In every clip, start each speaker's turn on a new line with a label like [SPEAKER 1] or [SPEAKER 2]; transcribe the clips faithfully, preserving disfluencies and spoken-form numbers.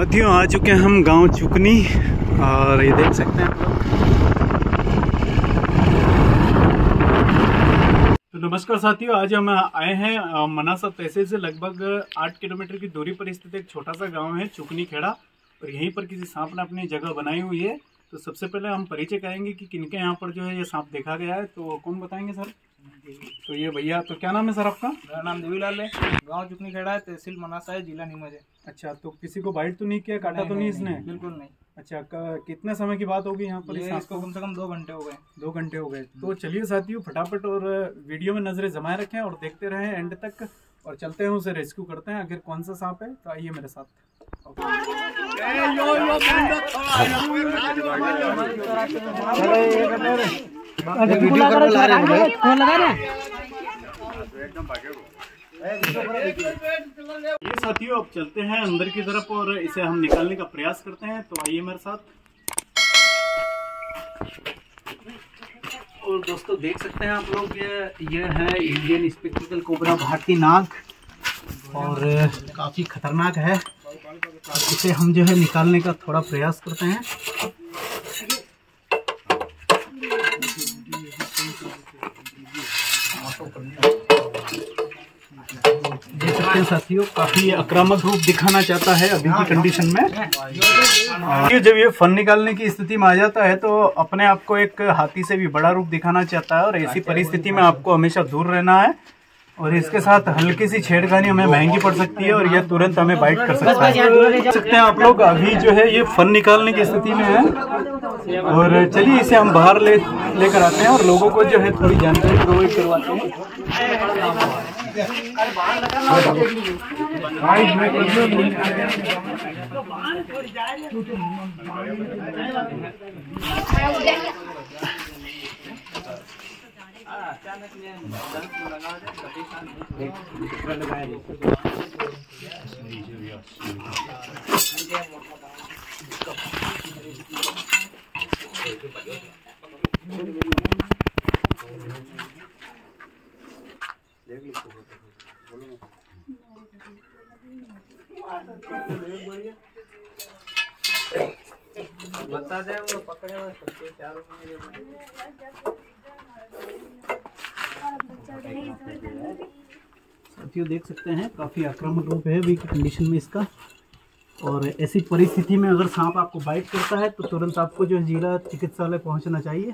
[SPEAKER 1] साथियों आ चुके हैं हम गांव चुकनी और ये देख सकते हैं आप लोग। तो नमस्कार साथियों, आज हम आए हैं मनासा तहसील से लगभग आठ किलोमीटर की दूरी पर स्थित एक छोटा सा गांव है चुकनी खेड़ा। और यहीं पर किसी सांप ने अपनी जगह बनाई हुई है। तो सबसे पहले हम परिचय करेंगे कि किनके यहाँ पर जो है ये सांप देखा गया है। तो कौन बताएंगे सर? तो ये भैया, तो क्या नाम है सर आपका?
[SPEAKER 2] मेरा नाम देवीलाल है, गांव चुकनी खेड़ा है, तहसील मनासा है, जिला नीमच है।
[SPEAKER 1] अच्छा, तो किसी को बाइट तो नहीं किया, काटा तो नहीं इसने?
[SPEAKER 2] बिल्कुल नहीं।
[SPEAKER 1] अच्छा, कितने समय की बात होगी यहाँ पर?
[SPEAKER 2] ये इसको कम से कम दो घंटे हो गए।
[SPEAKER 1] दो घंटे हो गए। तो चलिए साथियों, फटाफट और वीडियो में नजरें जमाए रखें और देखते रहें एंड तक, और चलते हैं उसे रेस्क्यू करते हैं। आखिर कौन सा सांप है, तो आइए मेरे साथ। ये साथियों, अब चलते हैं अंदर की तरफ और इसे हम निकालने का प्रयास करते हैं। तो आइए मेरे साथ। और दोस्तों देख सकते हैं आप लोग, ये ये है इंडियन स्पेक्टिकल कोबरा भारतीय नाग और काफी खतरनाक है। इसे हम जो है निकालने का थोड़ा प्रयास करते हैं। देख सकते हैं साथियों, काफी आक्रामक रूप दिखाना चाहता है अभी की कंडीशन में। जब ये फन निकालने की स्थिति में आ जाता है तो अपने आप को एक हाथी से भी बड़ा रूप दिखाना चाहता है। और ऐसी परिस्थिति में आपको हमेशा दूर रहना है। और इसके साथ हल्की सी छेड़खानी हमें महंगी पड़ सकती है और यह तुरंत हमें बाइट कर सकता है। देख सकते हैं आप लोग, अभी जो है ये फन निकालने की स्थिति में है। और चलिए इसे हम बाहर ले लेकर आते हैं और लोगों को जो है थोड़ी जानकारी प्रोवाइड करवाते हैं।
[SPEAKER 2] बता दे वो पकड़े हुए सबके चारों
[SPEAKER 1] साथियों देख सकते हैं, काफी आक्रामक रूप है अभी की कंडीशन में इसका। और ऐसी परिस्थिति में अगर सांप आपको बाइट करता है तो तुरंत आपको जो है जिला चिकित्सालय पहुंचना चाहिए।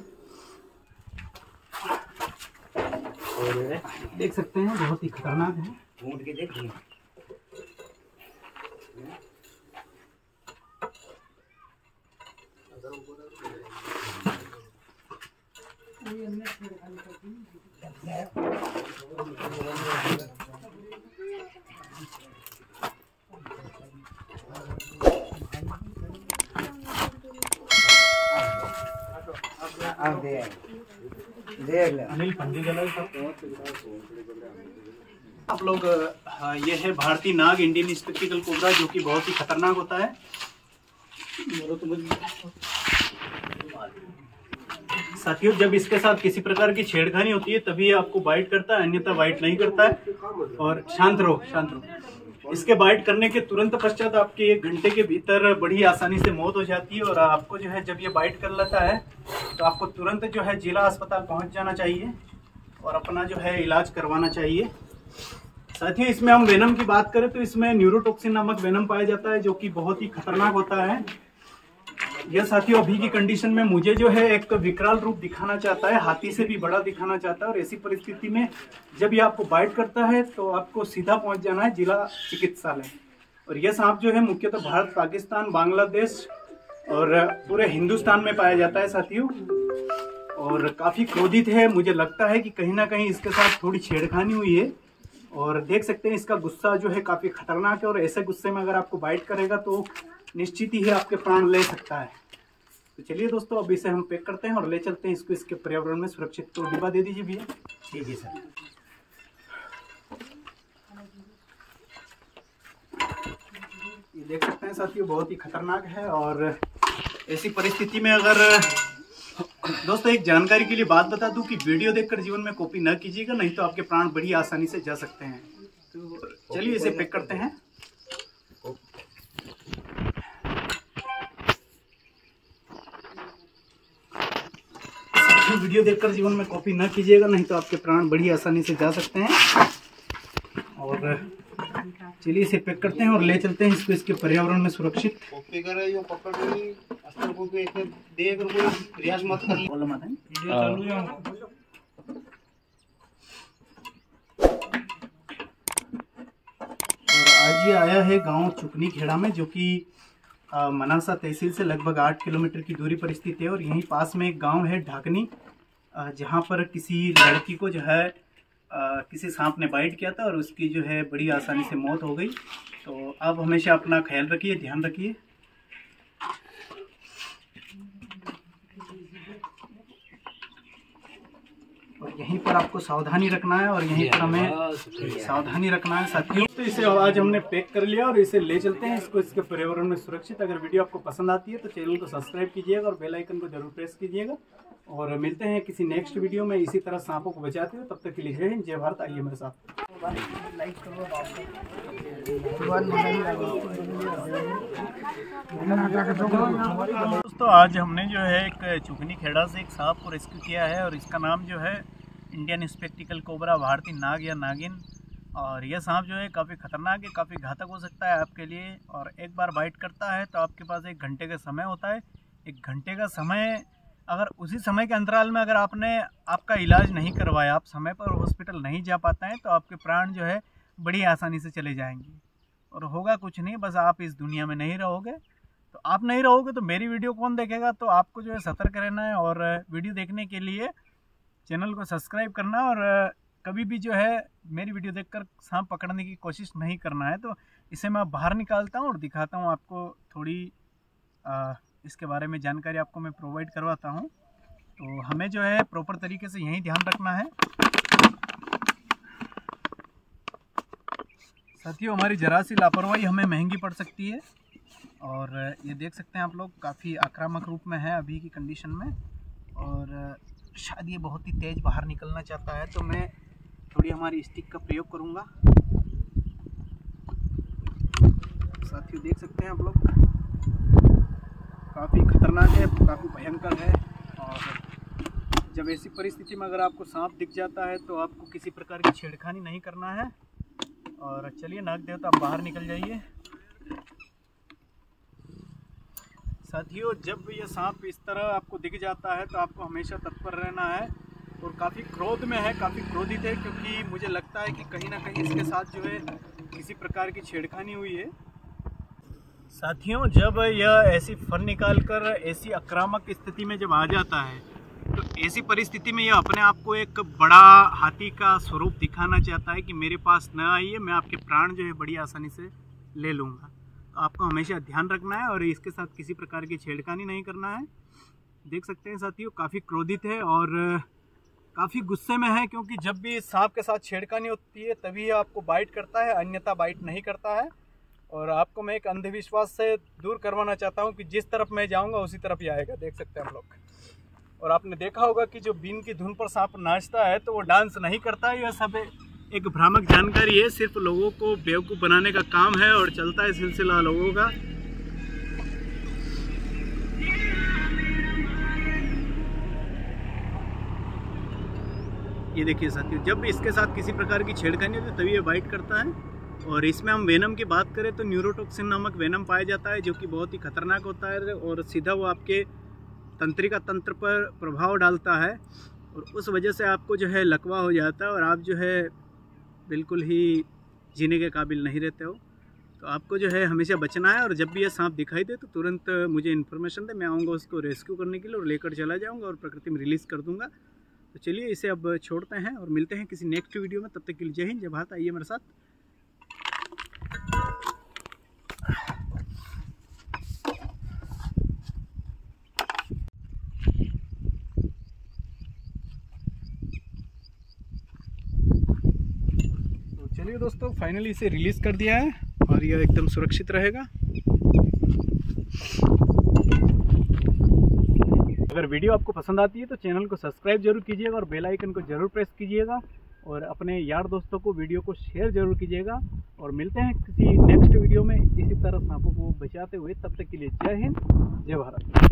[SPEAKER 1] और देख सकते हैं बहुत ही खतरनाक है। अनिल पंडित आप लोग, ये है भारतीय नाग, इंडियन स्पेक्टिकल कोबरा, जो कि बहुत ही खतरनाक होता है। साथियों, जब इसके साथ किसी प्रकार की छेड़खानी होती है तभी आपको बाइट करता है, अन्यथा बाइट नहीं करता है। और शांत रहो, शांत रहो। इसके बाइट करने के तुरंत पश्चात आपकी एक घंटे के भीतर बड़ी आसानी से मौत हो जाती है। और आपको जो है जब ये बाइट कर लेता है तो आपको तुरंत जो है जिला अस्पताल पहुंच जाना चाहिए और अपना जो है इलाज करवाना चाहिए। साथियों, इसमें हम वेनम की बात करें तो इसमें न्यूरोटॉक्सिन नामक वेनम पाया जाता है, जो कि बहुत ही खतरनाक होता है। यह साथियों अभी की कंडीशन में मुझे जो है एक विकराल रूप दिखाना चाहता है, हाथी से भी बड़ा दिखाना चाहता है। और ऐसी परिस्थिति में जब ये आपको बाइट करता है तो आपको सीधा पहुंच जाना है जिला चिकित्सालय। और यह सांप जो है मुख्यतः भारत, पाकिस्तान, बांग्लादेश और पूरे हिंदुस्तान में पाया जाता है साथियों। और काफी क्रोधित है, मुझे लगता है कि कहीं ना कहीं इसके साथ थोड़ी छेड़खानी हुई है। और देख सकते हैं इसका गुस्सा जो है काफी खतरनाक है। और ऐसे गुस्से में अगर आपको बाइट करेगा तो निश्चित ही आपके प्राण ले सकता है। तो चलिए दोस्तों, अब इसे हम पैक करते हैं और ले चलते हैं इसको इसके पर्यावरण में सुरक्षित। तो डिब्बा दे दीजिए भैया। ठीक है सर। ये देख सकते हैं साथियों, बहुत ही खतरनाक है। और ऐसी परिस्थिति में अगर दोस्तों एक जानकारी के लिए बात बता दूं कि वीडियो देखकर जीवन में कॉपी न कीजिएगा, नहीं तो आपके प्राण बड़ी आसानी से जा सकते हैं। तो चलिए इसे पैक करते हैं। साथियों वीडियो देखकर जीवन में कॉपी ना कीजिएगा, नहीं तो आपके प्राण बड़ी आसानी से जा सकते हैं। और चलिए इसे पैक करते हैं और ले चलते हैं इसको इसके पर्यावरण में सुरक्षित। आज ये आया है गांव चुकनी खेड़ा में, जो कि मनासा तहसील से लगभग आठ किलोमीटर की दूरी पर स्थित है। और यहीं पास में एक गांव है ढाकनी, जहां पर किसी लड़की को जो है किसी सांप ने बाइट किया था और उसकी जो है बड़ी आसानी से मौत हो गई। तो आप हमेशा अपना ख्याल रखिए, ध्यान रखिए। और यहीं पर आपको सावधानी रखना है और यहीं पर हमें सावधानी रखना है साथियों। तो इसे आज हमने पैक कर लिया और इसे ले चलते हैं इसको इसके पर्यावरण में सुरक्षित। अगर वीडियो आपको पसंद आती है तो चैनल को सब्सक्राइब कीजिएगा और बेल आइकन को जरूर प्रेस कीजिएगा। और मिलते हैं किसी नेक्स्ट वीडियो में इसी तरह सांपों को बचाते हुए। तब तक के लिए जय हिंद, जय भारत। आइए मेरे साथ। दोस्तों आज हमने जो है एक चुकनी खेड़ा से एक सांप को रेस्क्यू किया है और इसका नाम जो है इंडियन स्पेक्टिकल कोबरा भारतीय नाग या नागिन। और यह सांप जो है काफ़ी खतरनाक है, काफ़ी घातक हो सकता है आपके लिए। और एक बार बाइट करता है तो आपके पास एक घंटे का समय होता है। एक घंटे का समय, अगर उसी समय के अंतराल में अगर आपने आपका इलाज नहीं करवाया, आप समय पर हॉस्पिटल नहीं जा पाते हैं, तो आपके प्राण जो है बड़ी आसानी से चले जाएंगे और होगा कुछ नहीं, बस आप इस दुनिया में नहीं रहोगे। तो आप नहीं रहोगे तो मेरी वीडियो कौन देखेगा? तो आपको जो है सतर्क रहना है और वीडियो देखने के लिए चैनल को सब्सक्राइब करना और कभी भी जो है मेरी वीडियो देखकर सांप पकड़ने की कोशिश नहीं करना है। तो इसे मैं बाहर निकालता हूँ और दिखाता हूँ आपको, थोड़ी आ, इसके बारे में जानकारी आपको मैं प्रोवाइड करवाता हूँ। तो हमें जो है प्रॉपर तरीके से यही ध्यान रखना है साथियों। हमारी जरा सी लापरवाही हमें महंगी पड़ सकती है। और ये देख सकते हैं आप लोग, काफ़ी आक्रामक रूप में है अभी की कंडीशन में। और शायद ये बहुत ही तेज़ बाहर निकलना चाहता है, तो मैं थोड़ी हमारी स्टिक का प्रयोग करूँगा। साथियों देख सकते हैं आप लोग, काफ़ी खतरनाक है, काफ़ी भयंकर है। और जब ऐसी परिस्थिति में अगर आपको सांप दिख जाता है तो आपको किसी प्रकार की छेड़खानी नहीं करना है। और चलिए नाग देवता आप बाहर निकल जाइए। साथियों जब ये सांप इस तरह आपको दिख जाता है तो आपको हमेशा तत्पर रहना है। और काफ़ी क्रोध में है, काफ़ी क्रोधित है, क्योंकि मुझे लगता है कि कहीं ना कहीं इसके साथ जो है किसी प्रकार की छेड़खानी हुई है। साथियों जब यह ऐसी फन निकाल कर ऐसी आक्रामक स्थिति में जब आ जाता है तो ऐसी परिस्थिति में यह अपने आप को एक बड़ा हाथी का स्वरूप दिखाना चाहता है कि मेरे पास न आइए, मैं आपके प्राण जो है बड़ी आसानी से ले लूँगा। तो आपको हमेशा ध्यान रखना है और इसके साथ किसी प्रकार की छेड़खानी नहीं करना है। देख सकते हैं साथियों, काफ़ी क्रोधित है और काफ़ी गुस्से में है, क्योंकि जब भी सांप के साथ छेड़खानी होती है तभी आपको बाइट करता है, अन्यथा बाइट नहीं करता है। और आपको मैं एक अंधविश्वास से दूर करवाना चाहता हूं कि जिस तरफ मैं जाऊंगा उसी तरफ ही आएगा। देख सकते हैं हम लोग। और आपने देखा होगा कि जो बीन की धुन पर सांप नाचता है तो वो डांस नहीं करता है। यह सब एक भ्रामक जानकारी है, सिर्फ लोगों को बेवकूफ़ बनाने का काम है और चलता है सिलसिला लोगों का। ये देखिए साथियों, जब इसके साथ किसी प्रकार की छेड़खानी होती है तभी ये बाइट करता है। और इसमें हम वेनम की बात करें तो न्यूरोटॉक्सिन नामक वेनम पाया जाता है, जो कि बहुत ही खतरनाक होता है और सीधा वो आपके तंत्रिका तंत्र पर प्रभाव डालता है। और उस वजह से आपको जो है लकवा हो जाता है और आप जो है बिल्कुल ही जीने के काबिल नहीं रहते हो। तो आपको जो है हमेशा बचना है। और जब भी ये सांप दिखाई दे तो तुरंत मुझे इन्फॉर्मेशन दे, मैं आऊँगा उसको रेस्क्यू करने के लिए और लेकर चला जाऊँगा और प्रकृति में रिलीज़ कर दूँगा। तो चलिए इसे अब छोड़ते हैं और मिलते हैं किसी नेक्स्ट वीडियो में। तब तक के लिए जय हिंद, जय भारत। आइए मेरे साथ। चलिए दोस्तों, फाइनली इसे रिलीज़ कर दिया है और यह एकदम सुरक्षित रहेगा। अगर वीडियो आपको पसंद आती है तो चैनल को सब्सक्राइब जरूर कीजिएगा और बेल आइकन को जरूर प्रेस कीजिएगा और अपने यार दोस्तों को वीडियो को शेयर जरूर कीजिएगा। और मिलते हैं किसी नेक्स्ट वीडियो में इसी तरह सांपों को बचाते हुए। तब तक के लिए जय हिंद, जय भारत।